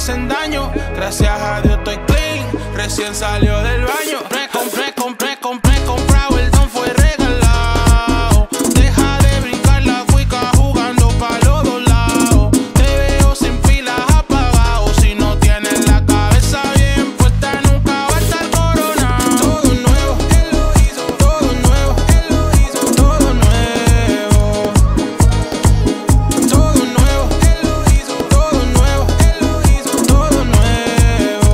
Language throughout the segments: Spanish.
hacen daño. Gracias a Dios estoy clean, recién salió del baño. Comprado, el don fue regalado. Deja de brincar la cuica jugando pa' los dos lados. Te veo sin pilas apagado. Si no tienes la cabeza bien puesta, nunca va a estar coronado. Todo nuevo, él lo hizo. Todo nuevo, él lo hizo. Todo nuevo. Todo nuevo, él lo hizo. Todo nuevo, él lo hizo. Todo nuevo.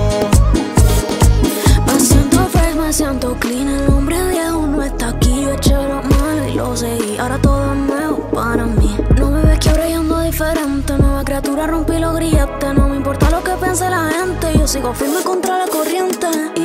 Me siento fresh, me siento clean. El hombre viejo no está aquí. Yo eché la mano y lo seguí. Ahora todo es nuevo para mí. No me ves que ahora yo ando diferente. Nueva criatura, rompí los grilletes. No me importa lo que piense la gente. Yo sigo firme contra la corriente.